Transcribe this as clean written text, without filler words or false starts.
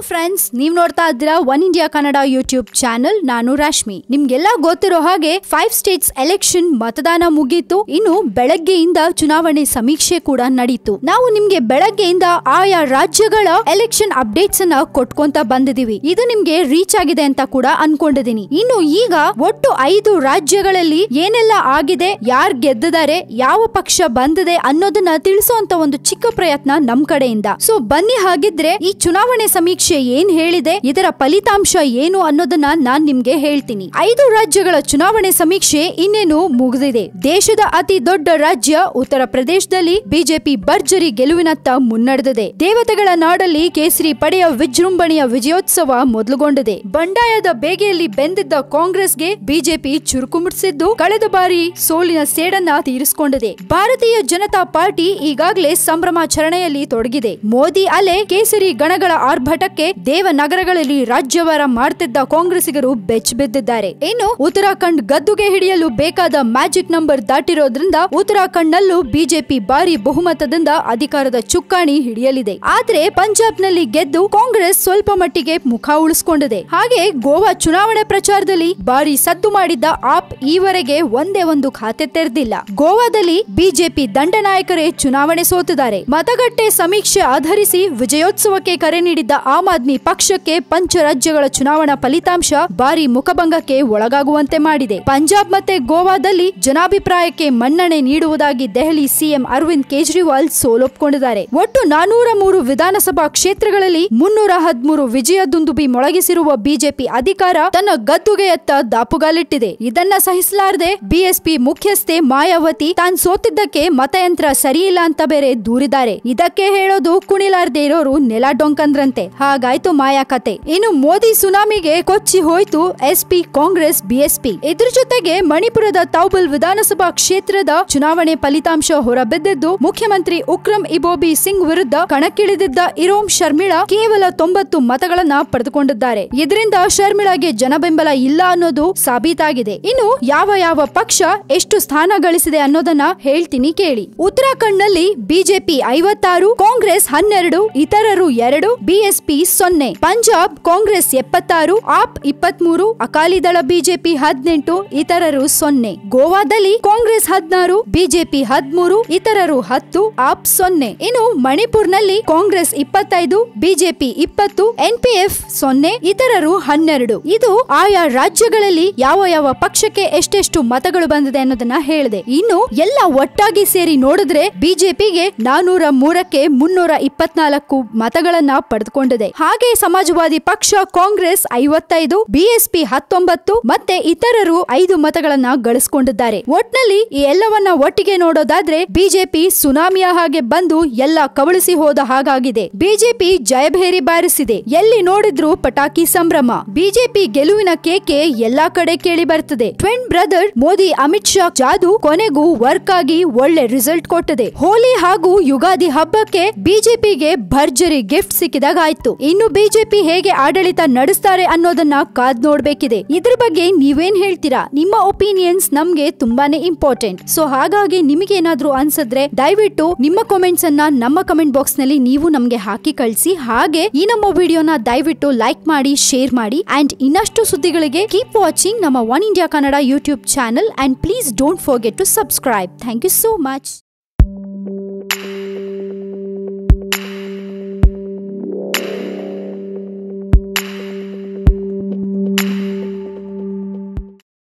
Friends, ನೀವ್ ನೋಡ್ತಾ ಇದ್ದೀರಾ One India Kannada YouTube channel. ನಾನು ರಾಶ್ಮಿ. ನಿಮ್ಗೆಲ್ಲ ಗೊತ್ತಿರೋ ಹಾಗೆ 5 ಸ್ಟೇಟ್ಸ್ ಎಲೆಕ್ಷನ್ ಮತದಾನ ಮುಗೀತು. ಇನ್ನು ಬೆಳಗ್ಗೆಯಿಂದ ಚುನಾವಣೆ ಸಮೀಕ್ಷೆ ಕೂಡ ನಡೀತು. ನಾವು ನಿಮ್ಗೆ ಬೆಳಗ್ಗೆಯಿಂದ ಆಯಾ ರಾಜ್ಯಗಳ ಎಲೆಕ್ಷನ್ ಅಪ್ಡೇಟ್ಸ್ ಅನ್ನ ಕೊಟ್ಕೊಂತ ಬಂದಿದೀವಿ. ಇದು ನಿಮ್ಗೆ ರೀಚ್ ಆಗಿದೆ ಅಂತ ಕೂಡ ಅನ್ಕೊಂಡಿದೀನಿ. ಇನ್ನು ಈಗ ಒಟ್ಟು 5 ರಾಜ್ಯಗಳಲ್ಲಿ ಏನೆಲ್ಲ ಆಗಿದೆ, ಯಾರ್ ಗೆದ್ದಿದ್ದಾರೆ, ಯಾವ ಪಕ್ಷ ಬಂದಿದೆ ಅನ್ನೋದನ್ನ ತಿಳಿಸುವಂತ ಒಂದು ಚಿಕ್ಕ ಪ್ರಯತ್ನ ನಮ್ ಕಡೆಯಿಂದ. ಸೊ ಬನ್ನಿ, ಹಾಗಿದ್ರೆ ಈ ಚುನಾವಣೆ ಸಮೀಕ್ಷೆ ಏನ್ ಹೇಳಿದೆ, ಇದರ ಫಲಿತಾಂಶ ಏನು ಅನ್ನೋದನ್ನ ನಾನ್ ನಿಮ್ಗೆ ಹೇಳ್ತೀನಿ. 5 ರಾಜ್ಯಗಳ ಚುನಾವಣೆ ಸಮೀಕ್ಷೆ ಇನ್ನೇನು ಮುಗಿದಿದೆ. ದೇಶದ ಅತಿ ದೊಡ್ಡ ರಾಜ್ಯ ಉತ್ತರ ಪ್ರದೇಶದಲ್ಲಿ ಬಿಜೆಪಿ ಭರ್ಜರಿ ಗೆಲುವಿನತ್ತ ಮುನ್ನಡೆದಿದೆ. ದೇವತೆಗಳ ನಾಡಲ್ಲಿ ಕೇಸರಿ ಪಡೆಯ ವಿಜೃಂಭಣೆಯ ವಿಜಯೋತ್ಸವ ಮೊದಲುಗೊಂಡಿದೆ. ಬಂಡಾಯದ ಬೇಗೆಯಲ್ಲಿ ಬೆಂದಿದ್ದ ಕಾಂಗ್ರೆಸ್ಗೆ ಬಿಜೆಪಿ ಚುರುಕು ಮುಟ್ಟಿಸಿದ್ದು ಕಳೆದ ಬಾರಿ ಸೋಲಿನ ಸೇಡನ್ನ ತೀರಿಸಿಕೊಂಡಿದೆ. ಭಾರತೀಯ ಜನತಾ ಪಾರ್ಟಿ ಈಗಾಗಲೇ ಸಂಭ್ರಮಾಚರಣೆಯಲ್ಲಿ ತೊಡಗಿದೆ. ಮೋದಿ ಅಲೆ ಕೇಸರಿ ಗಣಗಳ ಆರ್ಭಟಕ್ಕೆ ದೇವನಗರಗಳಲ್ಲಿ ರಾಜ್ಯವಾರ ಮಾಡ್ತಿದ್ದ ಕಾಂಗ್ರೆಸ್ಸಿಗರು ಬೆಚ್ಚ ಬಿದ್ದಿದ್ದಾರೆ. ಇನ್ನು ಉತ್ತರಾಖಂಡ್ ಗದ್ದುಗೆ ಹಿಡಿಯಲು ಬೇಕಾದ ಮ್ಯಾಜಿಕ್ ನಂಬರ್ ದಾಟಿರೋದ್ರಿಂದ ಉತ್ತರಾಖಂಡ್ ನಲ್ಲೂ ಬಿಜೆಪಿ ಭಾರಿ ಬಹುಮತದಿಂದ ಅಧಿಕಾರದ ಚುಕ್ಕಾಣಿ ಹಿಡಿಯಲಿದೆ. ಆದ್ರೆ ಪಂಜಾಬ್ ನಲ್ಲಿ ಗೆದ್ದು ಕಾಂಗ್ರೆಸ್ ಸ್ವಲ್ಪ ಮಟ್ಟಿಗೆ ಮುಖ ಉಳಿಸಿಕೊಂಡಿದೆ. ಹಾಗೆ ಗೋವಾ ಚುನಾವಣೆ ಪ್ರಚಾರದಲ್ಲಿ ಭಾರಿ ಸದ್ದು ಮಾಡಿದ್ದ ಆಪ್ ಈವರೆಗೆ ಒಂದೇ ಒಂದು ಖಾತೆ ತೆರೆದಿಲ್ಲ. ಗೋವಾದಲ್ಲಿ ಬಿಜೆಪಿ ದಂಡನಾಯಕರೇ ಚುನಾವಣೆ ಸೋತಿದ್ದಾರೆ. ಮತಗಟ್ಟೆ ಸಮೀಕ್ಷೆ ಆಧರಿಸಿ ವಿಜಯೋತ್ಸವಕ್ಕೆ ಕರೆ ನೀಡಿದ್ದ ಆಮ್ ಆದ್ಮಿ ಪಕ್ಷಕ್ಕೆ ಪಂಚರಾಜ್ಯಗಳ ಚುನಾವಣಾ ಫಲಿತಾಂಶ ಭಾರಿ ಮುಖಭಂಗಕ್ಕೆ ಒಳಗಾಗುವಂತೆ ಮಾಡಿದೆ. ಪಂಜಾಬ್ ಮತ್ತೆ ಗೋವಾದಲ್ಲಿ ಜನಾಭಿಪ್ರಾಯಕ್ಕೆ ಮನ್ನಣೆ ನೀಡುವುದಾಗಿ ದೆಹಲಿ ಸಿಎಂ ಅರವಿಂದ್ ಕೇಜ್ರಿವಾಲ್ ಸೋಲೊಪ್ಪಿಕೊಂಡಿದ್ದಾರೆ. ಒಟ್ಟು 403 ವಿಧಾನಸಭಾ ಕ್ಷೇತ್ರಗಳಲ್ಲಿ 313 ವಿಜಯ ದುಂದುಬಿ ಮೊಳಗಿಸಿರುವ ಬಿಜೆಪಿ ಅಧಿಕಾರ ತನ್ನ ಗದ್ದುಗೆಯತ್ತ ದಾಪುಗಾಲಿಟ್ಟಿದೆ. ಇದನ್ನ ಸಹಿಸಲಾರದೆ ಬಿಎಸ್ಪಿ ಮುಖ್ಯಸ್ಥೆ ಮಾಯಾವತಿ ತಾನು ಸೋತಿದ್ದಕ್ಕೆ ಮತಯಂತ್ರ ಸರಿಯಿಲ್ಲ ಅಂತ ಬೇರೆ ದೂರಿದ್ದಾರೆ. ಇದಕ್ಕೆ ಹೇಳೋದು ಕುಣಿಲಾರದೆ ಇರೋರು ನೆಲ ಡೊಂಕಂದ್ರಂತೆ. ಹಾಗಾಯ್ತು ಮಾಯಾ ಕತೆ. ಇನ್ನು ಮೋದಿ ಸುನಾಮಿಗೆ ಕೊಚ್ಚಿ ಹೋಯ್ತು ಎಸ್ಪಿ ಕಾಂಗ್ರೆಸ್ ಬಿಎಸ್ಪಿ. ಇದ್ರ ಜೊತೆಗೆ ಮಣಿಪುರದ ತೌಬಲ್ ವಿಧಾನಸಭಾ ಕ್ಷೇತ್ರದ ಚುನಾವಣೆ ಫಲಿತಾಂಶ ಹೊರಬಿದ್ದಿದ್ದು ಮುಖ್ಯಮಂತ್ರಿ ಉಕ್ರಮ್ ಇಬೋಬಿ ಸಿಂಗ್ ವಿರುದ್ಧ ಕಣಕ್ಕಿಳಿದಿದ್ದ ಇರೋಮ್ ಶರ್ಮಿಳಾ ಕೇವಲ 90 ಮತಗಳನ್ನ ಪಡೆದುಕೊಂಡಿದ್ದಾರೆ. ಇದರಿಂದ ಶರ್ಮಿಳಾಗೆ ಜನಬೆಂಬಲ ಇಲ್ಲ ಅನ್ನೋದು ಸಾಬೀತಾಗಿದೆ. ಇನ್ನು ಯಾವ ಪಕ್ಷ ಎಷ್ಟು ಸ್ಥಾನ ಗಳಿಸಿದೆ ಅನ್ನೋದನ್ನ ಹೇಳ್ತೀನಿ ಕೇಳಿ. ಉತ್ತರಾಖಂಡ್ ನಲ್ಲಿ ಬಿಜೆಪಿ 56, ಕಾಂಗ್ರೆಸ್ 12, ಇತರರು 2, ಬಿಎಸ್ಪಿ 0. ಪಂಜಾಬ್ ಕಾಂಗ್ರೆಸ್ 76, ಆಪ್ 23, ಅಕಾಲಿದಳ ಬಿಜೆಪಿ 18, ಇತರರು 0. ಗೋವಾದಲ್ಲಿ ಕಾಂಗ್ರೆಸ್ 16, ಬಿಜೆಪಿ 13, ಇತರರು 10, ಆಪ್ 0. ಇನ್ನು ಮಣಿಪುರ್ನಲ್ಲಿ ಕಾಂಗ್ರೆಸ್ 25, ಬಿಜೆಪಿ 20, ಎನ್ಪಿಎಫ್ 0, ಇತರರು 12. ಇದು ಆಯಾ ರಾಜ್ಯಗಳಲ್ಲಿ ಯಾವ ಪಕ್ಷಕ್ಕೆ ಎಷ್ಟೆಷ್ಟು ಮತಗಳು ಬಂದಿದೆ ಅನ್ನೋದನ್ನ ಹೇಳಿದೆ. ಇನ್ನು ಎಲ್ಲ ಒಟ್ಟಾಗಿ ಸೇರಿ ನೋಡಿದ್ರೆ ಬಿಜೆಪಿಗೆ 403ಕ್ಕೆ 324 ಮತಗಳನ್ನ ಪಡೆದುಕೊಂಡಿದೆ. ಹಾಗೆ ಸಮಾಜವಾದಿ ಪಕ್ಷ ಕಾಂಗ್ರೆಸ್ 55, ಬಿಎಸ್ಪಿ 19 ಮತ್ತೆ ಇತರರು 5 ಮತಗಳನ್ನ ಗಳಿಸಿಕೊಂಡಿದ್ದಾರೆ. ಒಟ್ನಲ್ಲಿ ಈ ಎಲ್ಲವನ್ನ ಒಟ್ಟಿಗೆ ನೋಡೋದಾದ್ರೆ ಬಿಜೆಪಿ ಸುನಾಮಿಯ ಹಾಗೆ ಬಂದು ಎಲ್ಲ ಕಬಳಿಸಿ ಹೋದ ಹಾಗಾಗಿದೆ. ಬಿಜೆಪಿ ಜಯಭೇರಿ ಬಾರಿಸಿದೆ. ಎಲ್ಲಿ ನೋಡಿದ್ರು ಪಟಾಕಿ ಸಂಭ್ರಮ. ಬಿಜೆಪಿ ಗೆಲುವಿನ ಕೇಕೆ ಎಲ್ಲಾ ಕಡೆ ಕೇಳಿ ಬರ್ತದೆ. ಟ್ವಿನ್ ಬ್ರದರ್ ಮೋದಿ ಅಮಿತ್ ಶಾ ಜಾದು ಕೊನೆಗೂ ವರ್ಕ್ ಆಗಿ ಒಳ್ಳೆ ರಿಸಲ್ಟ್ ಕೊಟ್ಟಿದೆ. ಹೋಲಿ ಹಾಗೂ ಯುಗಾದಿ ಹಬ್ಬಕ್ಕೆ ಬಿಜೆಪಿಗೆ ಭರ್ಜರಿ ಗಿಫ್ಟ್ ಸಿಕ್ಕಿದಾಗಾಯ್ತು. ಇನ್ನು ಬಿಜೆಪಿ ಹೇಗೆ ಆಡಳಿತ ನಡೆಸ್ತಾರೆ ಅನ್ನೋದನ್ನ ಕಾದ್ ನೋಡ್ಬೇಕಿದೆ. ಇದ್ರ ಬಗ್ಗೆ ನೀವೇನ್ ಹೇಳ್ತೀರಾ? ನಿಮ್ಮ ಒಪಿನಿಯನ್ಸ್ ನಮ್ಗೆ ತುಂಬಾನೇ ಇಂಪಾರ್ಟೆಂಟ್. ಸೊ ಹಾಗಾಗಿ ನಿಮಗೆ ಏನಾದ್ರೂ ಅನ್ಸಿದ್ರೆ ದಯವಿಟ್ಟು ನಿಮ್ಮ ಕಾಮೆಂಟ್ಸ್ ಅನ್ನ ನಮ್ಮ ಕಮೆಂಟ್ ಬಾಕ್ಸ್ ನಲ್ಲಿ ನೀವು ನಮ್ಗೆ ಹಾಕಿ ಕಳಿಸಿ. ಹಾಗೆ ಈ ನಮ್ಮ ವಿಡಿಯೋನ ದಯವಿಟ್ಟು ಲೈಕ್ ಮಾಡಿ, ಶೇರ್ ಮಾಡಿ. ಅಂಡ್ ಇನ್ನಷ್ಟು ಸುದ್ದಿಗಳಿಗೆ ಕೀಪ್ ವಾಚಿಂಗ್ ನಮ್ಮ One India Kannada YouTube channel. And please don't forget to subscribe. Thank you so much.